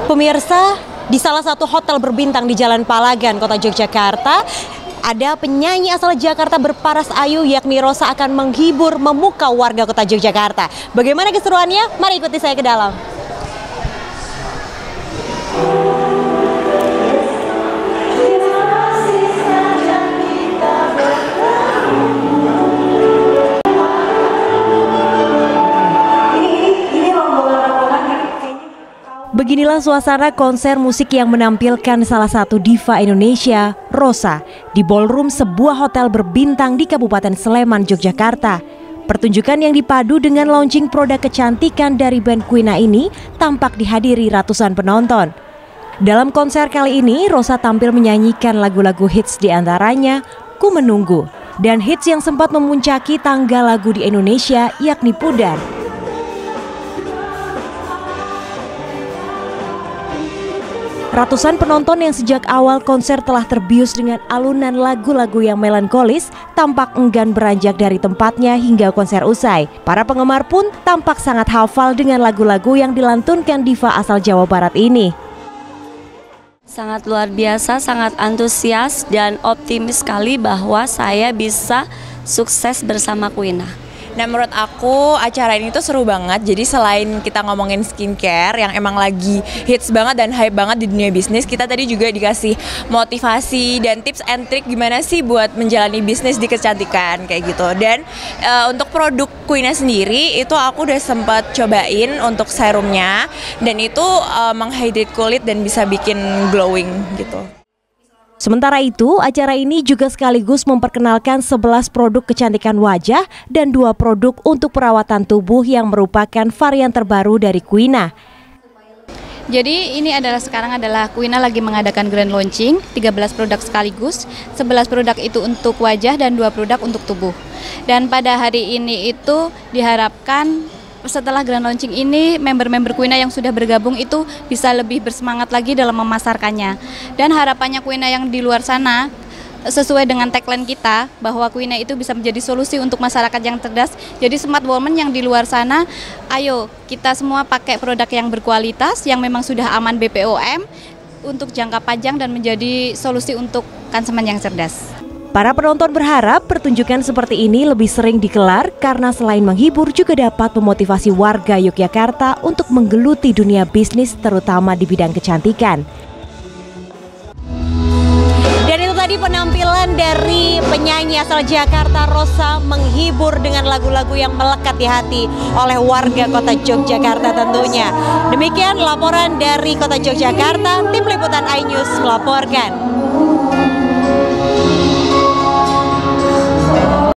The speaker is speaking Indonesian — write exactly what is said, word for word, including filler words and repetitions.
Pemirsa, di salah satu hotel berbintang di Jalan Palagan, Kota Yogyakarta, ada penyanyi asal Jakarta berparas ayu yakni Rosa akan menghibur memukau warga Kota Yogyakarta. Bagaimana keseruannya? Mari ikuti saya ke dalam. Beginilah suasana konser musik yang menampilkan salah satu diva Indonesia, Rosa, di ballroom sebuah hotel berbintang di Kabupaten Sleman, Yogyakarta. Pertunjukan yang dipadu dengan launching produk kecantikan dari band Queena ini tampak dihadiri ratusan penonton. Dalam konser kali ini, Rosa tampil menyanyikan lagu-lagu hits di antaranya Ku Menunggu dan hits yang sempat memuncaki tangga lagu di Indonesia yakni Pudar. Ratusan penonton yang sejak awal konser telah terbius dengan alunan lagu-lagu yang melankolis tampak enggan beranjak dari tempatnya hingga konser usai. Para penggemar pun tampak sangat hafal dengan lagu-lagu yang dilantunkan diva asal Jawa Barat ini. Sangat luar biasa, sangat antusias dan optimis sekali bahwa saya bisa sukses bersama Queena. Nah, menurut aku acara ini tuh seru banget. Jadi selain kita ngomongin skincare yang emang lagi hits banget dan hype banget di dunia bisnis, kita tadi juga dikasih motivasi dan tips and trick gimana sih buat menjalani bisnis di kecantikan kayak gitu. Dan uh, untuk produk Queena sendiri itu aku udah sempat cobain untuk serumnya dan itu uh, menghydrate kulit dan bisa bikin glowing gitu. Sementara itu, acara ini juga sekaligus memperkenalkan sebelas produk kecantikan wajah dan dua produk untuk perawatan tubuh yang merupakan varian terbaru dari Queena. Jadi ini adalah sekarang adalah Queena lagi mengadakan grand launching, tiga belas produk sekaligus, sebelas produk itu untuk wajah dan dua produk untuk tubuh. Dan pada hari ini itu diharapkan setelah grand launching ini, member-member Queena yang sudah bergabung itu bisa lebih bersemangat lagi dalam memasarkannya. Dan harapannya Queena yang di luar sana, sesuai dengan tagline kita, bahwa Queena itu bisa menjadi solusi untuk masyarakat yang cerdas. Jadi smart woman yang di luar sana, ayo kita semua pakai produk yang berkualitas, yang memang sudah aman B P O M, untuk jangka panjang dan menjadi solusi untuk konsumen yang cerdas. Para penonton berharap pertunjukan seperti ini lebih sering digelar karena selain menghibur juga dapat memotivasi warga Yogyakarta untuk menggeluti dunia bisnis terutama di bidang kecantikan. Dan itu tadi penampilan dari penyanyi asal Jakarta Rosa menghibur dengan lagu-lagu yang melekat di hati oleh warga Kota Yogyakarta tentunya. Demikian laporan dari Kota Yogyakarta, tim liputan iNews melaporkan.